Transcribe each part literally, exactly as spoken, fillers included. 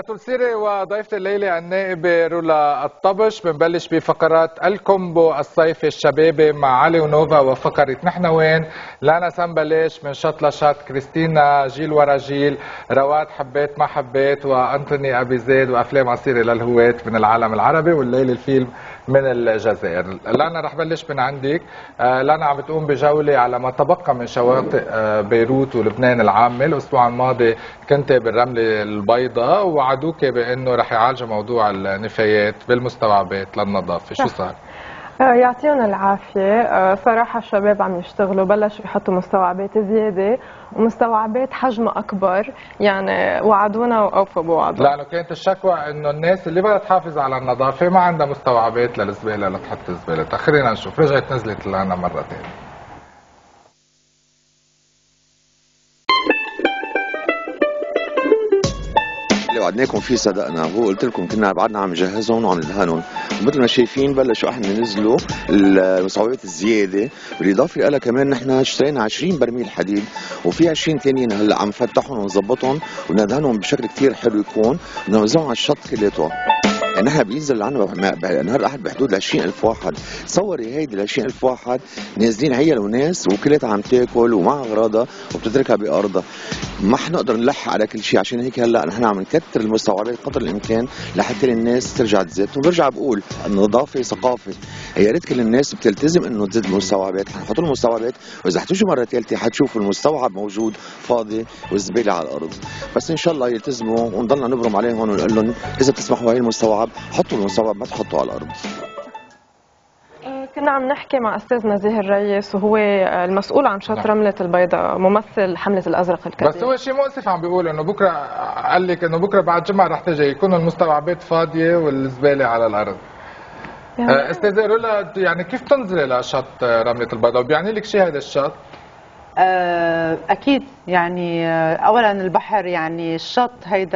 طول سيري وضيفة الليلة النائبة رولا الطبش. بنبلش بفقرات الكومبو الصيفي الشبابي مع علي ونوفا وفقرة نحن وين. لانا سنبلش من شط لشط، كريستينا جيل ورا جيل، رواد حبيت ما حبيت، وأنتوني أبي زيد وأفلام قصيرة للهواة من العالم العربي، والليلة الفيلم من الجزائر. لانا رح بلش من عندك. لانا عم بتقوم بجولة على ما تبقى من شواطئ بيروت ولبنان العامة. الأسبوع الماضي كنت بالرملة البيضاء وعدوك بأنه رح يعالجوا موضوع النفايات بالمستوعبات للنظافة، شو صار؟ يعطيهم العافية. صراحة الشباب عم يشتغلوا، بلشوا يحطوا مستوعبات زيادة ومستوعبات حجمها أكبر، يعني وعدونا وأوفوا بوعدهم. لأنه كانت الشكوى إنه الناس اللي بدها تحافظ على النظافة ما عندها مستوعبات للزبالة لتحط الزبالة. خلينا نشوف. رجعت نزلت لنا مرة ثانية. اللي وعدناكم فيه صدقنا، هو قلت لكم كنا بعدنا عم نجهزهم وعم ندهنهم، ومثل ما شايفين بلشوا احنا ننزلوا المستوعبات الزياده، بالاضافه لها كمان نحن اشترينا عشرين برميل حديد، وفي عشرين ثانيين هلا عم نفتحهم ونظبطهم وندهنهم بشكل كثير حلو يكون، ونوزعهم على الشط كلياته. يعني نحن بينزل عنا نهار الاحد بحدود ال عشرين ألف واحد. تصوري هيدي ال عشرين ألف واحد نازلين عيال وناس وكليتها عم تاكل ومع اغراضها وبتتركها بارضها. ما حنقدر نلحق على كل شيء، عشان هيك هلا نحن عم نكثر المستوعبات قدر الامكان لحتى الناس ترجع تزيد. وبرجع بقول النظافه ثقافه، يا ريت كل الناس بتلتزم انه تزيد المستوعبات. حنحط المستوعبات واذا حتجوا مره ثالثه حتشوفوا المستوعب موجود فاضي والزباله على الارض. بس ان شاء الله يلتزموا ونضلنا نبرم عليهم ونقول لهم اذا بتسمحوا هاي المستوعب حطوا المستوعب ما تحطوا على الارض. كنا عم نحكي مع استاذنا زاهر ريس، وهو المسؤول عن شط رملة البيضاء، ممثل حملة الازرق الكبير. بس هو شيء مؤسف عم بيقول انه بكره، قال لك انه بكره بعد جمعه رح تجي يكون المستوعبات فاضيه والزباله على الارض. يعني استاذه رولا، يعني كيف تنزلي لشط رملة البيضاء؟ وبيعني لك شيء هذا الشط؟ اكيد، يعني اولا البحر، يعني الشط هيدا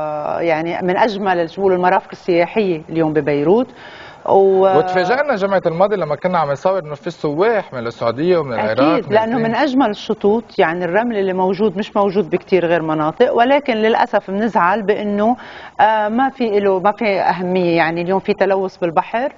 يعني من اجمل المرافق السياحيه اليوم ببيروت. و... وتفاجئنا جمعة الماضي لما كنا عم نصور انه في سواح من السعوديه ومن العراق. اكيد، لانه من اجمل الشطوط، يعني الرمل اللي موجود مش موجود بكثير غير مناطق، ولكن للاسف بنزعل بانه آه ما في له ما في اهميه. يعني اليوم في تلوث بالبحر،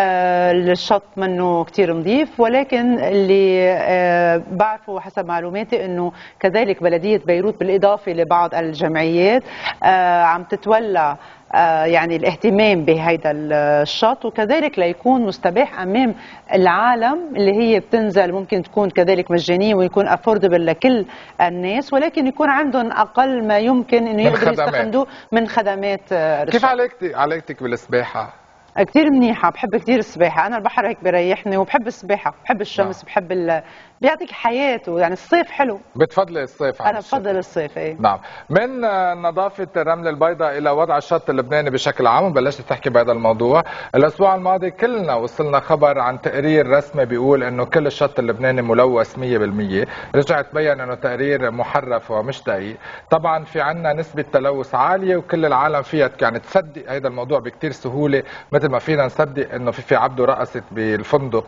آه الشط منه كثير نظيف، ولكن اللي آه بعرفه حسب معلوماتي انه كذلك بلديه بيروت بالاضافه لبعض الجمعيات آه عم تتولى آه يعني الاهتمام بهيدا الشط، وكذلك ليكون مستباح امام العالم اللي هي بتنزل، ممكن تكون كذلك مجانيه ويكون افوردبل لكل الناس، ولكن يكون عندهم اقل ما يمكن انه يقدروا يستخدموه من خدمات آه كيف علاقتك علاقتك بالسباحه؟ كثير منيحه، بحب كثير السباحه. انا البحر هيك بريحني وبحب السباحه، بحب الشمس، نعم. بحب ال... بيعطيك حياته، يعني الصيف حلو. بتفضلي الصيف؟ انا بفضل الصيف. ايه نعم. من نظافه الرمله البيضاء الى وضع الشط اللبناني بشكل عام، بلشت تحكي بهذا الموضوع. الاسبوع الماضي كلنا وصلنا خبر عن تقرير رسمي بيقول انه كل الشط اللبناني ملوث مية بالمية. رجع تبين انه تقرير محرف ومش دقيق. طبعا في عندنا نسبه تلوث عاليه وكل العالم فيها يعني تصدق هذا الموضوع بكثير سهوله، مثل ما فينا نصدق انه في في عبده رقصت بالفندق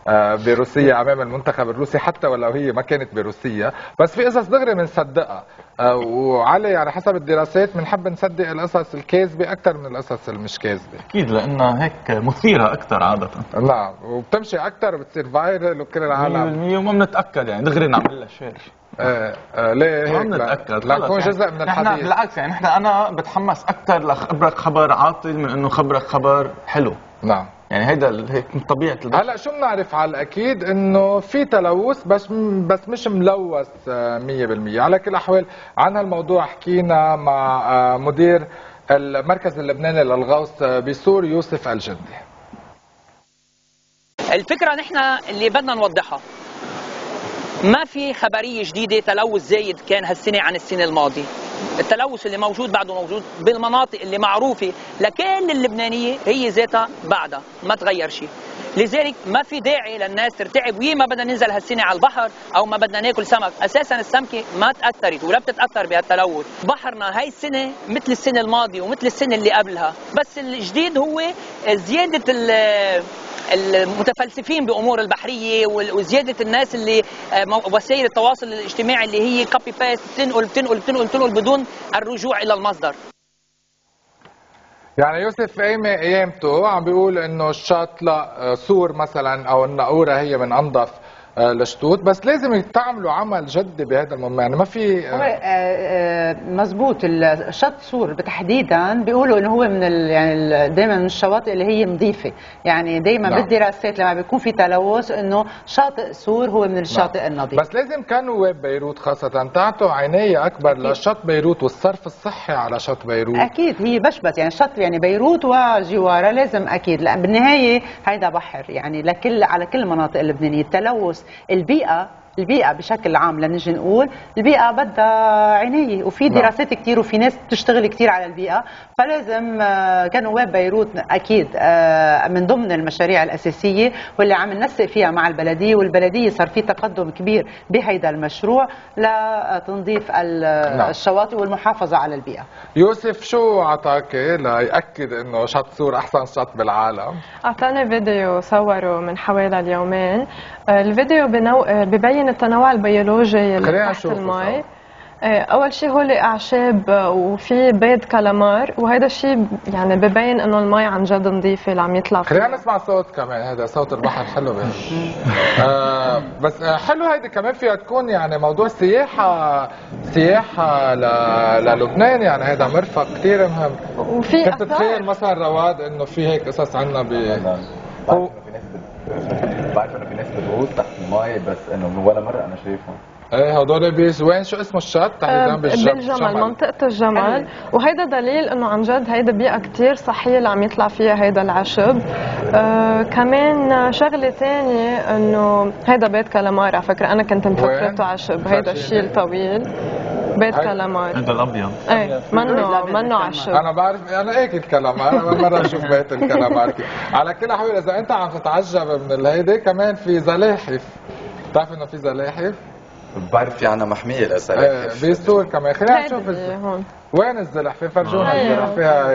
بروسيا امام المنتخب الروسي، حتى ولو هي ما كانت بروسيا، بس في قصص دغري بنصدقها. وعلي يعني حسب الدراسات بنحب نصدق القصص الكاذبه اكثر من القصص المش كاذبه. اكيد، لانها هيك مثيره اكثر عاده. نعم، وبتمشي اكثر وبتصير فايرل وكل العالم مية بالمية، وما بنتاكد يعني دغري نعمل لها شير. ايه آه ليه هيك؟ ما بنتاكد لنكون جزء من الحديث. نحن بالعكس، يعني نحن انا بتحمس اكثر لخبرك خبر عاطل من انه خبرك خبر حلو. نعم، يعني هيدا هيك طبيعه البشر. هلا شو بنعرف على الاكيد انه في تلوث، بس بس مش ملوث مية بالمية. على كل الاحوال عن هالموضوع حكينا مع مدير المركز اللبناني للغوص بسور يوسف الجندي. الفكره نحن اللي بدنا نوضحها، ما في خبريه جديده تلوث زايد كان هالسنه عن السنه الماضيه. التلوث اللي موجود بعده موجود بالمناطق اللي معروفه لكل اللبنانيه، هي ذاتها بعدها ما تغير شيء. لذلك ما في داعي للناس ترتعب، وي ما بدنا ننزل هالسنه على البحر او ما بدنا ناكل سمك. اساسا السمكه ما تاثرت ولا بتتاثر بهالتلوث. بحرنا هاي السنه مثل السنه الماضيه ومثل السنه اللي قبلها، بس الجديد هو زياده المتفلسفين بامور البحريه وزياده الناس اللي وسائل التواصل الاجتماعي اللي هي كوبي باست، بتنقل بتنقل بتنقل بتنقل بدون الرجوع الى المصدر. يعني يوسف ايمي ايامته عم بيقول انه الشط لا سور مثلا او الناقوره هي من انظف الشطوط، بس لازم يتعملوا عمل جدي بهذا الموضوع، يعني ما في هو مزبوط. الشط سور تحديدا بيقولوا انه هو من ال يعني دائما من الشواطئ اللي هي نظيفه، يعني دائما نعم. بالدراسات لما بيكون في تلوث انه شاطئ سور هو من الشاطئ نعم. النظيف. بس لازم كان نواب بيروت خاصه تعطوا عنايه اكبر أكيد. لشط بيروت والصرف الصحي على شط بيروت. اكيد هي بشبت يعني شط يعني بيروت وجوارها لازم اكيد، لان بالنهايه هيدا بحر يعني لكل على كل المناطق اللبنانيه. التلوث البيئه البيئة بشكل عام لنجي نقول البيئة بدها عناية، وفي دراسات كتير وفي ناس بتشتغل كتير على البيئة، فلازم كنواب بيروت أكيد من ضمن المشاريع الأساسية واللي عم ننسق فيها مع البلدية، والبلدية صار في تقدم كبير بهيدا المشروع لتنظيف الشواطئ والمحافظة على البيئة. يوسف شو عطاك ليأكد إنه شط سور أحسن شط بالعالم؟ أعطاني فيديو صوره من حوالي اليومين، الفيديو بنو... ببين التنوع البيولوجي اللي تحت المي. اول شيء هو اعشاب وفي بيض كالامار، وهذا الشيء يعني ببين انه المي عن جد نظيفه اللي عم يطلع فيها. خلينا نسمع صوت كمان، هذا صوت البحر حلو آه بس حلو هيدي كمان فيها تكون يعني موضوع سياحه سياحه ل... للبنان، يعني هذا مرفق كثير مهم. وفي كنت تتخيل مثلا رواد انه في هيك قصص عندنا ب هو بعرف انه في ناس بتغوص تحت المي، بس انه ولا مره انا شايفهم. ايه هدول بيس وين شو اسمه الشط تحديدا؟ بالجمل، بالجمل منطقة الجمل، وهيدا دليل انه عن جد هيدا بيئة كتير صحية اللي عم يطلع فيها هيدا العشب. آه كمان شغلة ثانية انه هيدا بيت كالامار، على فكرة انا كنت مفكرته عشب، هيدا الشيء الطويل بيت كالامار. هذا الابيض ايه منه منه عشب. انا بعرف انا اكل كالامار، انا اول مرة اشوف بيت الكالامار. على كل حال اذا انت عم تتعجب من الهيدي كمان في زلاحف، بتعرف انه في زلاحف؟ بعرف في عنا محمية للزلاحف. ايه بسور كمان. خلينا نشوف هون وين الزلحفة، فرجونا الزلحفة.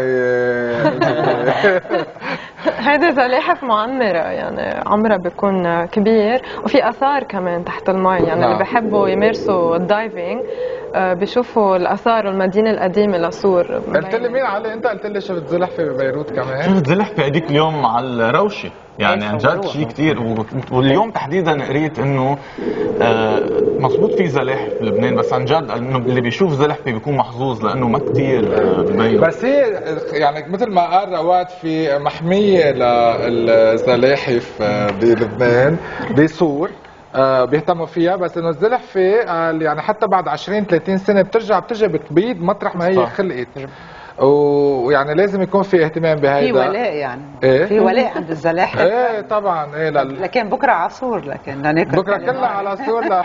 هيدي زلاحف معمرة، يعني عمرها بيكون كبير، وفي آثار كمان تحت المي، يعني اللي بحبوا يمارسوا الدايفنج بيشوفوا الآثار والمدينة القديمة لسور. قلت لي مين علي؟ أنت قلت لي شفت زلحفة ببيروت كمان؟ شفت زلحفة هذيك اليوم على الروشة، يعني عن جد شيء كثير. واليوم تحديدا قريت انه مضبوط في زلاحف بلبنان، بس عن جد انه اللي بيشوف زلحفة بيكون محظوظ لانه ما كثير ببين. بس هي يعني مثل ما قال رواد في محمية للزلاحف بلبنان بسور آه بيهتموا فيها، بس انه الزلحفة آه يعني حتى بعد عشرين ثلاثين سنة بترجع بتجي بتبيض مطرح ما هي خلقت، ويعني لازم يكون في اهتمام بهيدا. في ولاء يعني إيه؟ في ولاء عند الزلاحف. ايه طبعا. ايه لل... لكن بكره عصور، لكن لناكل بكره كلها على صور لا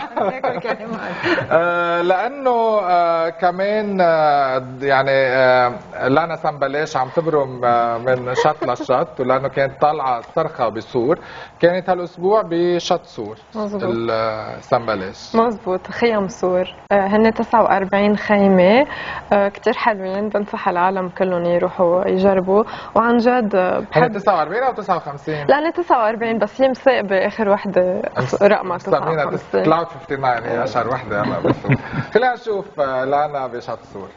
آه لانه آه كمان آه يعني آه لانا سنبلاش عم تبرم آه من شط لشط، ولانه كانت طالعه صرخه بسور، كانت هالاسبوع بشط سور السنبلاش. مزبوط، خيم سور. آه هن تسعة وأربعين خيمه آه كثير حلوين، بنصح العالم كلهم يروحوا يجربوا، وعن جد بحب. تسعة وأربعين او تسعة وخمسين؟ لا انا تسعة وأربعين، بس هي مساقبه اخر وحده رقمها تسعة وخمسين. كلاود خمسة وخمسين هي اشهر وحده هلا بالسوق. خلينا نشوف لانا بشط سور.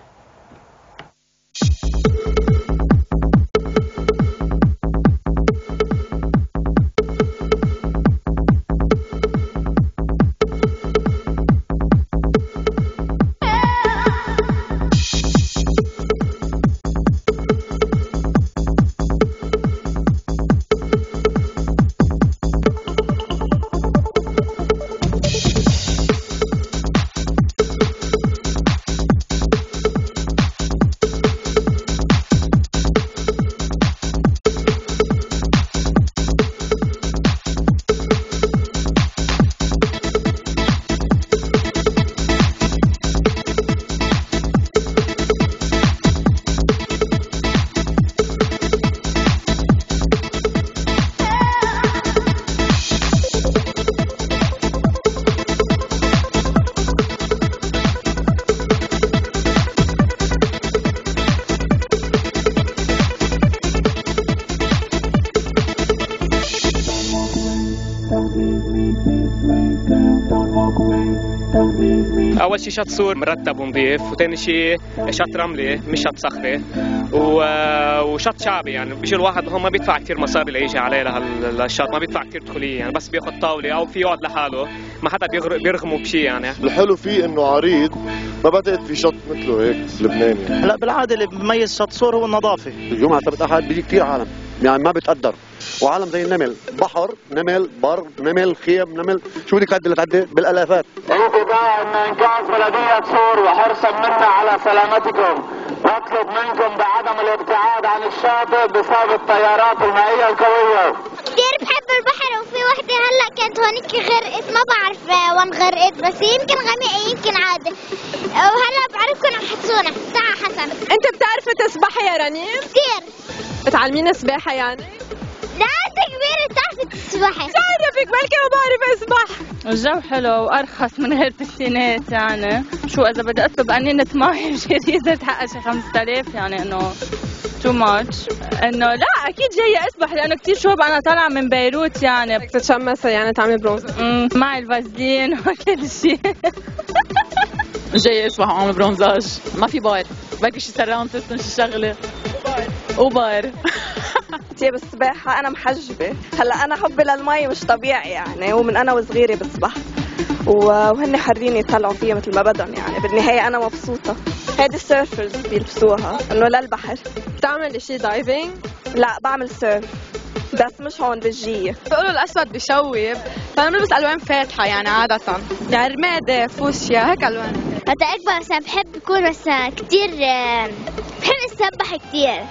أول شيء شط سور مرتب ونظيف، وثاني شيء شط رملي مش شط صخري، وشط شعبي يعني بيجي الواحد هون ما بيدفع كثير مصاري ليجي عليه لهالشط، ما بيدفع كثير دخوليه يعني، بس بياخذ طاوله او في يقعد لحاله، ما حدا بيرغمه بشيء يعني. الحلو فيه انه عريض، ما بدأت في شط مثله هيك لبناني. هلا بالعاده اللي بيميز شط صور هو النظافه. الجمعه سبت احد بيجي كثير عالم يعني ما بتقدر، وعالم زي النمل، بحر نمل بر نمل خيم نمل، شو بدك تعدي لتعدي بالالافات. انتباه من انقاذ بلديه صور وحرصا منا على سلامتكم، نطلب منكم بعدم الابتعاد عن الشاطئ بسبب التيارات المائيه القويه. كثير بحب البحر، وفي وحده هلا كانت هونيك غرقت، ما بعرف وين غرقت، بس يمكن غميقه يمكن عادي، وهلا بعرفكم عم حسونا. تعا حسن. انت بتعرفي تسبحي يا رنيم؟ كثير. بتعلمينا سباحه يعني؟ لا انت كبيرة بتعرفي تسبحي. شعرفك بلكي ما بعرف اسبح. الجو حلو وارخص من غير بسينات يعني، شو اذا بدي اطلب قنينة مي بجريزة تحقق شي خمسة آلاف يعني انه تو ماتش، انه لا اكيد جاية اسبح لانه كثير شوب، انا طالعة من بيروت يعني. بدك تتشمسي يعني تعملي برونز؟ امم معي الفازلين وكل شيء. جاي اسبح وعامل برونزاج، ما في بار، بركي شي سراوند سيستم شي شغله وبار. كتير بالسباحة أنا محجبة، هلا أنا حبي للمي مش طبيعي يعني، ومن أنا وصغيرة بسبح وهن حرين يطلعوا فيها مثل ما بدهم يعني، بالنهاية أنا مبسوطة. هيدي السيرفرز بيلبسوها إنه للبحر. بتعمل شيء دايفنج؟ لا بعمل سيرف بس مش هون بالجية. بيقولوا الأسود بشوب، فأنا بلبس ألوان فاتحة يعني عادة، يعني رمادة فوشيا هيك ألوان. هذا أكبر بس بحب أكون بس كتير بحب أسبح كتير.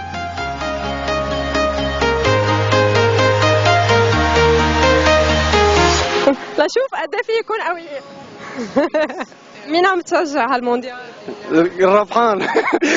لشوف قد ايه في يكون قوي. مين عم تشجع هالمونديال؟ الربحان.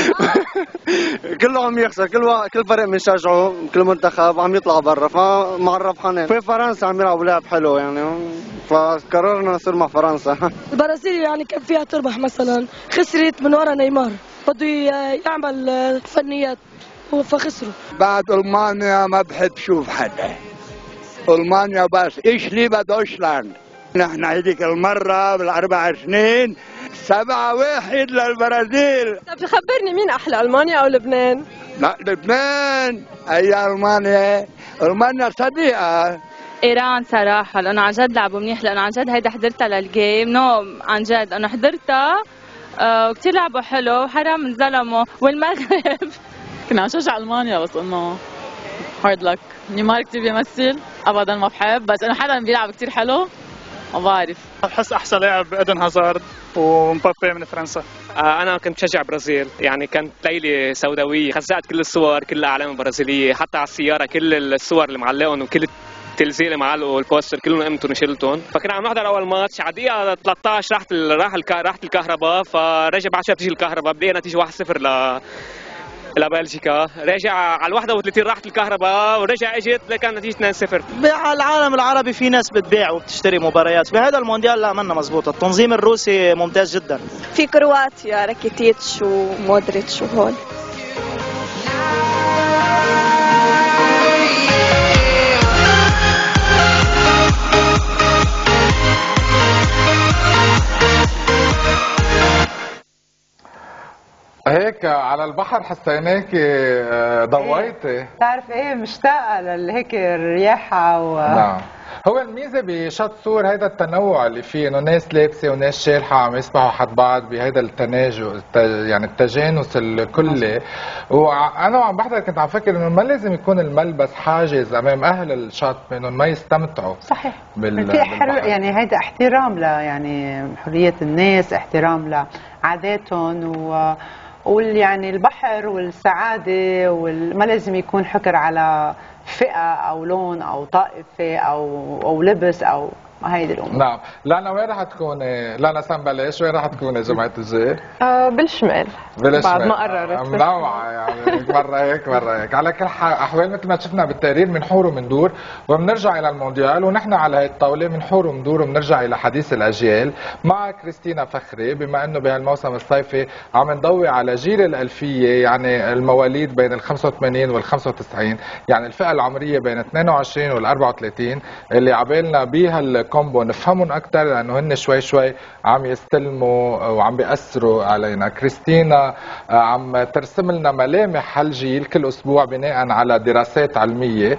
كله عم يخسر، كل وا... كل فريق بنشجعه، كل منتخب عم يطلع برا، فمع الربحانين. في فرنسا عم يلعبوا لعب حلو يعني، فقررنا نصير مع فرنسا. البرازيل يعني كان فيها تربح مثلا، خسرت من ورا نيمار، بده يعمل فنيات فخسروا. بعد المانيا ما بحب شوف حدا، المانيا بس ايش لي بدوشلاند. نحن هذيك المره بالاربع سنين سبعة واحد للبرازيل. طب خبرني مين احلى، المانيا او لبنان؟ لا لبنان. اي المانيا، المانيا صديقه. ايران صراحه لانه عن جد لعبوا منيح، لانه عن جد هيدا حضرتها للجيم، نو عن جد انا حضرتها آه وكثير لعبوا حلو، حرام انظلموا. والمغرب كنا عم نشجع المانيا بس انه هارد لك، نيمار كثير بيمثل، ابدا ما بحب، بس انه حدا بيلعب كثير حلو ما بعرف. بحس احسن لاعب ايدن هازارد ومبابي من فرنسا. آه انا كنت بشجع برازيل، يعني كانت ليله سوداويه، خزعت كل الصور، كل الاعلام البرازيليه، حتى على السياره كل الصور اللي معلقهم وكل التلزيق اللي معلقوا والبوستر كلهم قمتهم وشلتهم. فكنا عم نحضر اول ماتش، على دقيقه ثلاثة عشر راحت راح راحت الكهرباء، فرجع بعد شوي بتيجي الكهرباء، بدينا نتيجه واحد صفر ل لبلجيكا، رجع على الواحدة وثلاثين راحت الكهرباء ورجع اجت لكان نتيجة اثنين صفر. بالعالم العربي في ناس بتبيع وبتشتري مباريات، بهذا المونديال لا منا مزبوطة، التنظيم الروسي ممتاز جدا. في كرواتيا، راكيتيتش ومودريتش وهول. هيك على البحر حسيناك ضويتي. بتعرف ايه مشتاقه لهيك الرياحه و نعم. هو الميزه بشط صور هيدا التنوع اللي فيه، انه ناس لابسه وناس شالحه عم يسبحوا حد بعض بهيدا التناجس، يعني التجانس الكلي. وانا وعم بحضر كنت عم فكر انه ما لازم يكون الملبس حاجز امام اهل الشط بانهم ما يستمتعوا. صحيح. بال... في حر... يعني هيدا احترام ل يعني حريه الناس، احترام لعاداتهم و وال يعني البحر والسعاده وما لازم يكون حكر على فئه او لون او طائفه او او لبس او هيدي الامور. نعم. لانا وين رح تكوني؟ لانا سنبلش وين رح تكوني جمعة الجاي؟ آه بالشمال. بالشمال. بعد ما قررت. منوعة يعني، مرة هيك مرة هيك. على كل احوال مثل ما شفنا بالتقرير بنحور وبندور وبنرجع الى المونديال، ونحن على هي الطاولة بنحور وبندور وبنرجع الى حديث الاجيال مع كريستينا فخري، بما انه بهالموسم الصيفي عم نضوي على جيل الالفية، يعني المواليد بين ال خمسة وثمانين وال خمسة وتسعين، يعني الفئة العمرية بين اثنين وعشرين وال أربعة وثلاثين اللي عبالنا بها كومبو نفهمهم اكثر، لانه هن شوي شوي عم يستلموا وعم بيأثروا علينا. كريستينا عم ترسم لنا ملامح هالجيل كل اسبوع بناء على دراسات علميه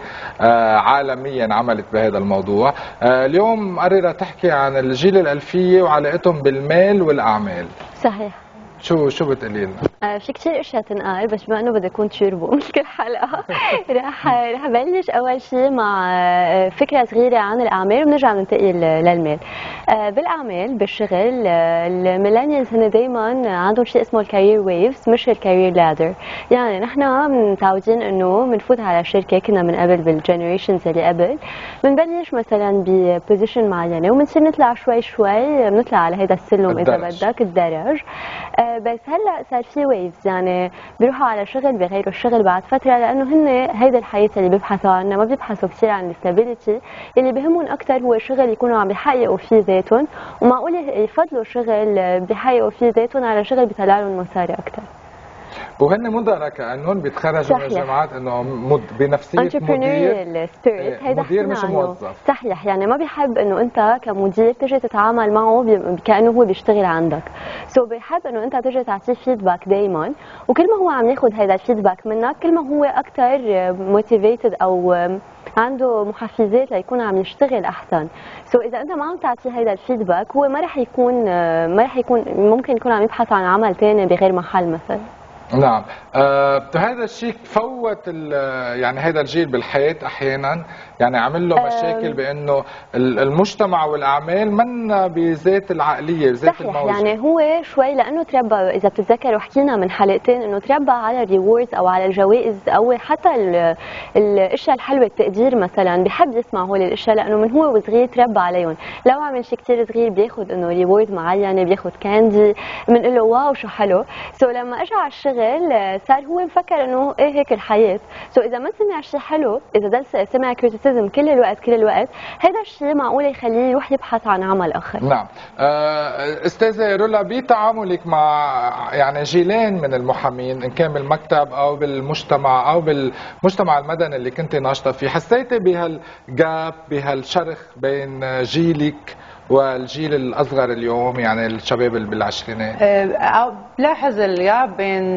عالميا عملت بهذا الموضوع. اليوم مقرره تحكي عن الجيل الالفيه وعلاقتهم بالمال والاعمال. صحيح. شو شو بتقولي لنا؟ آه في كثير اشياء تنقال، بس بما انه بدي اكون تشربو مثل كل حلقه رح رح بلش اول شيء مع فكره صغيره عن الاعمال وبنرجع ننتقل للمال. آه بالاعمال بالشغل آه الميلينيالز هن دائما عندهم شيء اسمه الكارير ويفز مش الكارير لادر. يعني نحن متعودين انه بنفوت على شركه، كنا من قبل بالجنريشنز اللي قبل بنبلش مثلا ببوزيشن معينه وبنصير نطلع شوي شوي بنطلع على هذا السلم اذا بدك الدرج. آه بس هلا صار في ويفز، يعني بيروحوا على شغل بغيروا الشغل بعد فتره، لانه هن هيدا الحياه اللي بيبحثوا عنها، ما بيبحثوا كثير عن الاستابيليتي. اللي بهمهم اكثر هو شغل يكونوا عم بيحققوا فيه ذاتهم، ومعقول يفضلوا شغل بيحققوا فيه ذاتهم على شغل بيطلع لهم مصاري اكثر. وهن مدراء كانهم بيتخرجوا من الجامعات انه مد بنفسيه مدير سبيريت، هيدا مدير مش موظف. صحيح، يعني ما بيحب انه انت كمدير تجي تتعامل معه كانه هو بيشتغل عندك. سو so بيحب انه انت تجي تعطيه فيدباك دائما، وكل ما هو عم ياخذ هيدا الفيدباك منك كل ما هو اكثر موتيفيتد او عنده محفزات ليكون عم يشتغل احسن. سو so اذا انت ما عم تعطيه هيدا الفيدباك هو ما رح يكون ما رح يكون ممكن يكون عم يبحث عن عمل ثاني بغير محل مثلا. نعم. آه هذا الشيء فوت يعني هذا الجيل بالحياه احيانا، يعني عمل له مشاكل بانه المجتمع والاعمال منا بذات العقليه بذات الموجه. يعني هو شوي لانه تربى، اذا بتتذكروا حكينا من حلقتين انه تربى على الريوردز او على الجوائز او حتى الاشياء الحلوه، التقدير مثلا، بحب يسمع هول الاشياء لانه من هو وصغير تربى عليهم. لو عمل شيء كثير صغير بياخذ انه ريورد معينه، بياخذ كاندي، بنقول له واو شو حلو. سو so لما اجى على الشغل صار هو مفكر انه ايه هيك الحياه. سو so اذا ما سمع شيء حلو، اذا ضل سمع كريتيسيزم كل الوقت كل الوقت، هذا الشيء معقول يخليه يروح يبحث عن عمل اخر. نعم. استاذه رولا، بتعاملك مع يعني جيلين من المحامين ان كان بالمكتب او بالمجتمع او بالمجتمع المدني اللي كنت ناشطه فيه، حسيتي بهالجاب بهالشرخ بين جيلك والجيل الاصغر اليوم، يعني الشباب اللي بالعشرينات؟ بلاحظ الجاب بين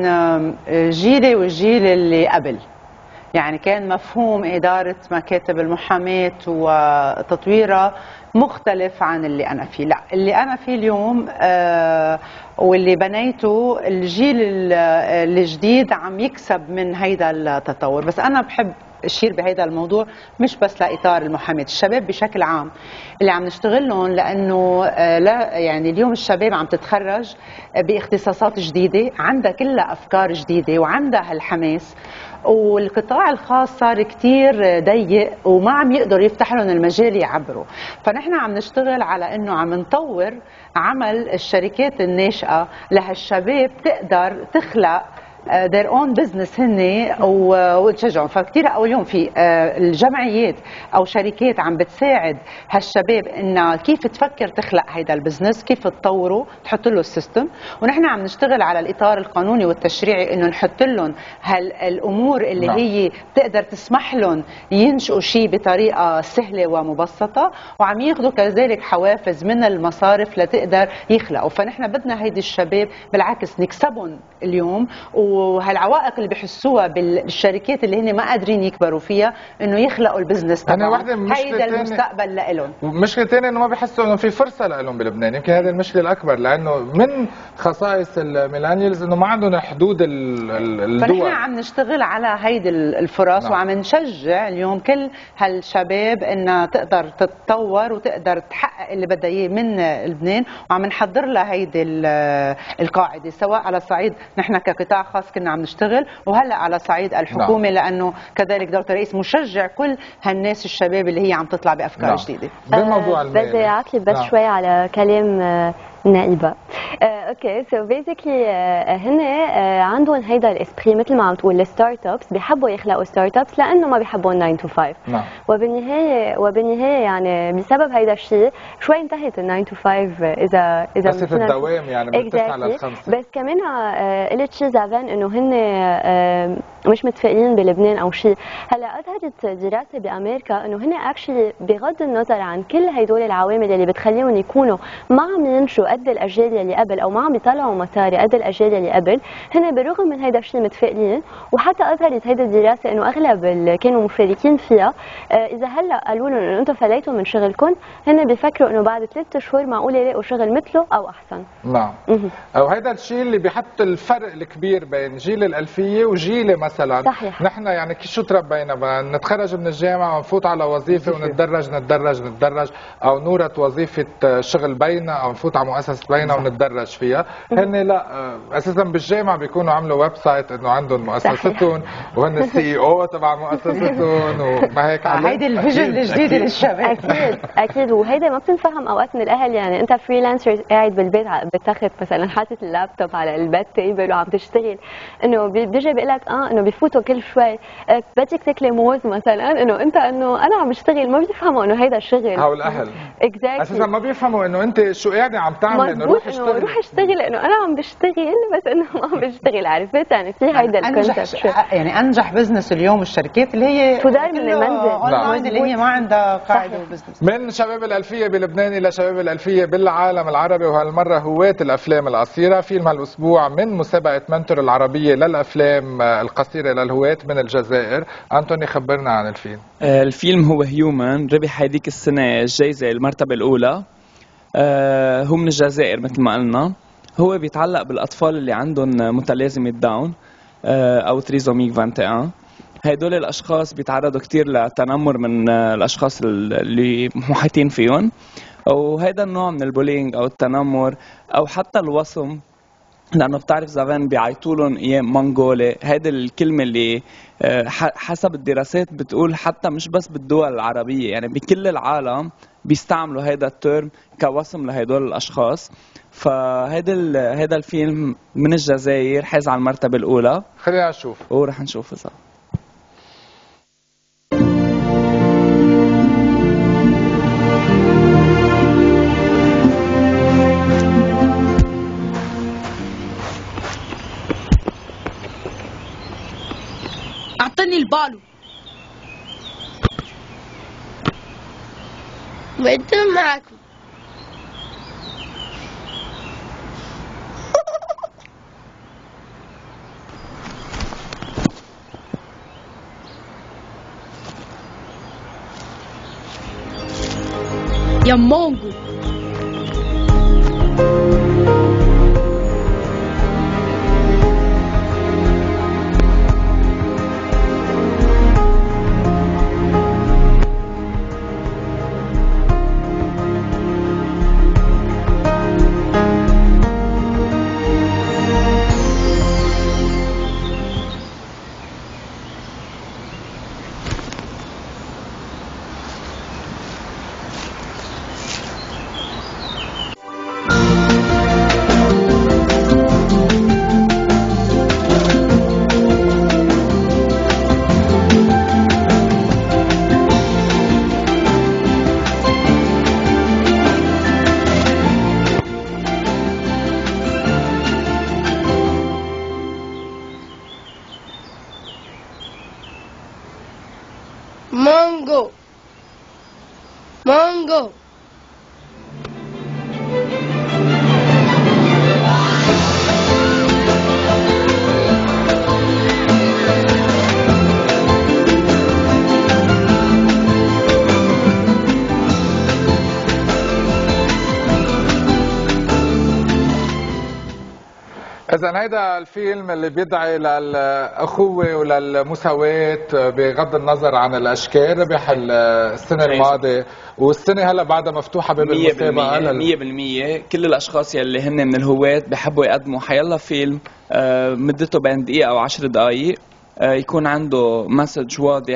جيلي والجيل اللي قبل. يعني كان مفهوم إدارة مكاتب المحاماة وتطويرها مختلف عن اللي أنا فيه. لا، اللي أنا فيه اليوم آه واللي بنيته الجيل الجديد عم يكسب من هيدا التطور. بس أنا بحب اشير بهذا الموضوع مش بس لاطار المحاماه، الشباب بشكل عام اللي عم نشتغل لهم، لانه لا يعني اليوم الشباب عم تتخرج باختصاصات جديده، عندها كلها افكار جديده وعندها هالحماس، والقطاع الخاص صار كتير ضيق وما عم يقدروا يفتح لهم المجال يعبروا. فنحن عم نشتغل على انه عم نطور عمل الشركات الناشئه لهالشباب تقدر تخلق their own business هن وتشجعهم. فكتير اول يوم في الجمعيات او شركات عم بتساعد هالشباب انها كيف تفكر تخلق هيدا البزنس، كيف تطوره، تحط له السيستم. ونحن عم نشتغل على الاطار القانوني والتشريعي انه نحط لهم هالامور اللي نعم. هي بتقدر تسمح لهم ينشئوا شيء بطريقه سهله ومبسطه، وعم ياخذوا كذلك حوافز من المصارف لتقدر يخلقوا. فنحن بدنا هيدي الشباب بالعكس نكسبهم اليوم، وهالعوائق اللي بحسوها بالشركات اللي هن ما قادرين يكبروا فيها انه يخلقوا البزنس تبعهم. هيدا المستقبل لهم. ومشكله ثانيه انه ما بحسوا انه في فرصه لهم بلبنان. يمكن هذه المشكله الاكبر، لانه من خصائص الميلانيالز انه ما عندهم حدود الدول. فنحن عم نشتغل على هيدي الفرص. نعم. وعم نشجع اليوم كل هالشباب انها تقدر تتطور وتقدر تحقق اللي بدها اياه من لبنان، وعم نحضر لها هيدي القاعده، سواء على صعيد نحن كقطاع خاص كنا عم نشتغل، وهلا على صعيد الحكومه. نعم. لانه كذلك دورة الرئيس مشجع كل هالناس الشباب اللي هي عم تطلع بافكار. نعم. جديده. بالموضوع أه بدي اعقب بس نعم. شوي على كلام النائبه. اوكي سو بيزيكلي هن uh, عندهم هيدا الاسبري مثل ما عم تقول الستارت ابس بيحبوا يخلقوا ستارت ابس لانه ما بيحبوا ناين تو فايف. نعم. وبالنهايه وبالنهايه يعني بسبب هيدا الشيء شوي انتهت ال ناين تو فايف اذا اذا بس الدوام يعني من تسعة للخمسة. بس كمان قلت شيء زعفان انه هن uh, مش متفقين بلبنان او شيء. هلا اظهرت دراسه بامريكا انه هن اكشلي بغض النظر عن كل هدول العوامل اللي بتخليهم يكونوا ما عم ينشوا قد الاجيال اللي قبل او ما عم بيطلعوا مصاري قد الاجيال اللي قبل، هن بالرغم من هيدا الشيء متفائلين. وحتى اظهرت هيدا الدراسه انه اغلب اللي كانوا مشاركين فيها اذا هلا قالوا لهم انه انتم فليتوا من شغلكم، هن بيفكروا انه بعد ثلاث شهور معقول يلاقوا شغل مثله او احسن. نعم. وهذا الشيء اللي بيحط الفرق الكبير بين جيل الالفيه وجيلي مثلا. صحيح. نحن يعني شو تربينا؟ نتخرج من الجامعه ونفوت على وظيفه ونتدرج نتدرج نتدرج او نورت وظيفه شغل بينا او نفوت على مؤسسه بينا ونتدرج فيها. هن لا اساسا بالجامعه بيكونوا عملوا ويب سايت انه عندهم مؤسستهم وهن السي اي او تبع مؤسستهم وما هيك. هيدي الفيجن الجديده للشباب. اكيد اكيد وهيدا ما بتنفهم اوقات من الاهل. يعني انت فريلانسر قاعد بالبيت بالتخت مثلا حاطط اللابتوب على البيت تيبل وعم تشتغل، انه بيجي بيقول لك اه انه بفوتوا كل شوي بدك تاكلي موز مثلا، انه انت انه انا عم بشتغل. ما بيفهموا انه هيدا الشغل. هو الاهل اكزاكتلي اساسا ما بيفهموا انه انت شو قاعده عم تعمل، انه روح اشتغل روح اشتغل انه انا عم بشتغل بس انه ما عم بشتغل. عرفت يعني في هيدا الكونسبت. يعني انجح بزنس اليوم الشركات اللي هي تدار من المنزل اونلاين اللي هي ما عندها قاعده وبزنس. من شباب الالفيه بلبنان الى شباب الالفيه بالعالم العربي، وهالمره هواة الافلام القصيره. فيلم هالاسبوع من مسابقه منتور العربيه للافلام القصيره للهواة من الجزائر. انطوني خبرنا عن الفيلم. الفيلم هو هيومن، ربح هذيك السنه الجائزه المرتبه الاولى. هو من الجزائر مثل ما قلنا. هو بيتعلق بالاطفال اللي عندهم متلازمه داون او تريزوميك واحد وعشرين. هدول الاشخاص بيتعرضوا كثير لتنمر من الاشخاص اللي محيطين فيهم، وهذا النوع من البولينج او التنمر او حتى الوصم، لانه بتعرف زمان بيعيطوا لهم ايام مونغولي. هيدي الكلمه اللي حسب الدراسات بتقول حتى مش بس بالدول العربيه، يعني بكل العالم بيستعملوا هيدا الترم كوصم لهدول الاشخاص. فهيدا هيدا الفيلم من الجزائر حاز على المرتبه الاولى. خلينا نشوف ورح نشوف اذا اعطني البالو. وانت معكم يا مونجو. مانجو مانجو. إذا هيدا الفيلم اللي بيدعي للأخوة وللمساواة بغض النظر عن الأشكال، ربح السنة الماضية والسنة هلا بعدها مفتوحة باب المسابقة. مية بالمية كل الأشخاص يلي هن من الهواة بحبوا يقدموا حيلا فيلم مدته بين دقيقة أو عشر دقايق، يكون عنده مسج واضح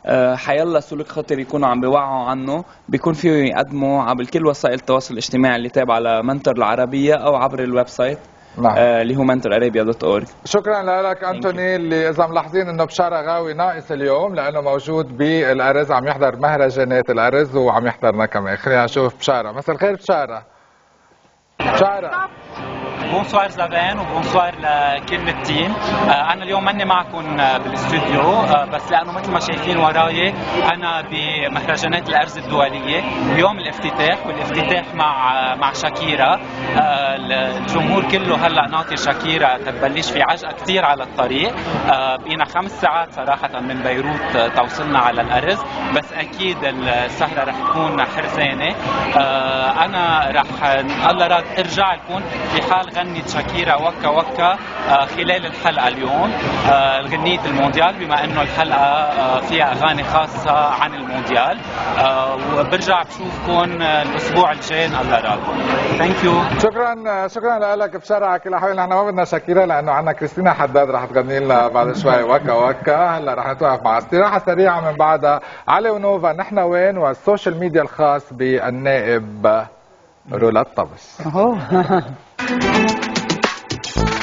حيلا سلوك خطر يكونوا عم بيوعوا عنه، بيكون فيه يقدموا عبر كل وسائل التواصل الاجتماعي اللي تابعه لمنتور العربية أو عبر الويب سايت نعم. اللي هو منتور ارابيا دوت اورج. شكرا لك أنتوني، اللي إذا ملاحظين إنه بشارة غاوي ناقص اليوم لأنه موجود بالأرز، عم يحضر مهرجانات الأرز وعم يحضرنا كمان. خلينا نشوف بشارة. مساء الخير بشارة. بشارة. بونسوار زبان وبونسوار لكل التيم. انا اليوم ماني معكم بالاستوديو بس لانه مثل ما شايفين وراي انا بمهرجانات الارز الدوليه، اليوم الافتتاح والافتتاح مع مع شاكيرا. الجمهور كله هلا ناطر شاكيرا تبلش في عجقه كثير على الطريق. بقينا خمس ساعات صراحه من بيروت توصلنا على الارز، بس اكيد السهره رح تكون حرزانه. انا رح الله راد ارجع لكم في حال غنت شاكيرا وكا وكا خلال الحلقه اليوم، غنية المونديال، بما انه الحلقه فيها اغاني خاصه عن المونديال. وبرجع بشوفكم الاسبوع الجاي ان الله راد. ثانك يو. شكرا شكرا لك بشارة. على كل حال نحن ما بدنا شاكيرا لانه عندنا كريستينا حداد رح تغني لنا بعد شوي وكا وكا. هلا رح نتوقف مع استراحه سريعه من بعدها علي ونوفا نحن وين والسوشيال ميديا الخاص بالنائب رولات طبس.